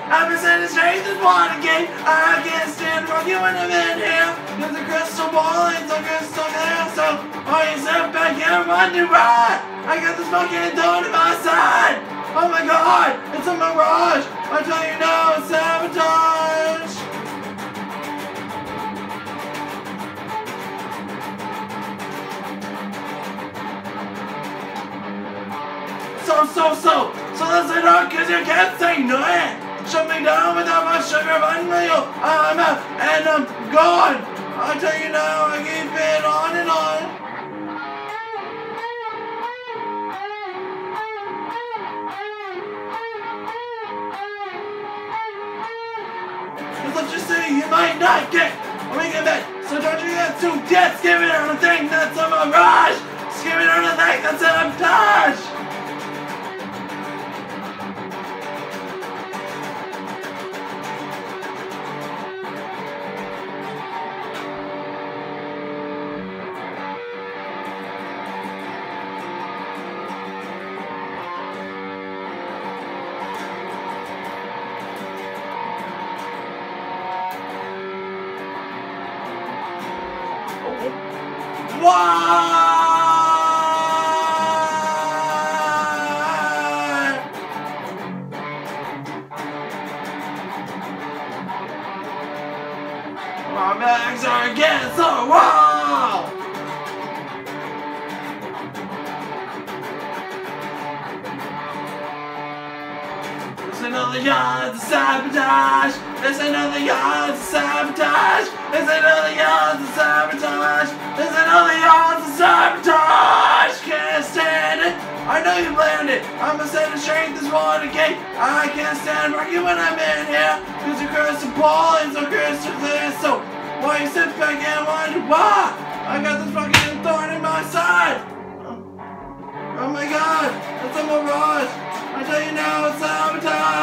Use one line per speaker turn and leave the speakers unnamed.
I'm saying the strength is one again. I can't stand rocking when I'm in here. There's a crystal ball and some crystal there. So I sit back here and wonder why I got this fucking door to my side. Oh my god, it's a mirage. I tell you now, it's sabotage. So listen up, cause you can't say no. Shut me down without my sugar bun meal. I'm out and I'm gone. I tell you now, I keep it on and on. Cause let's just say you might not get a weekend back. So don't you get too give it on a thing that's a mirage. Give it on a thing that's a sabotage. Why? My bags are against the wall. There's another yard to sabotage. There's another yard to sabotage. There's another yard to sabotage. There's another yard to sabotage. Can't stand it. I know you planned it. I'm a set of strength is one again. I can't stand working when I'm in here. Cause you're crystal ball and so crystal clear. So why you sit back and wonder why I got this fucking thorn in my side. Oh my god, it's a mirage. I tell you now, it's sabotage.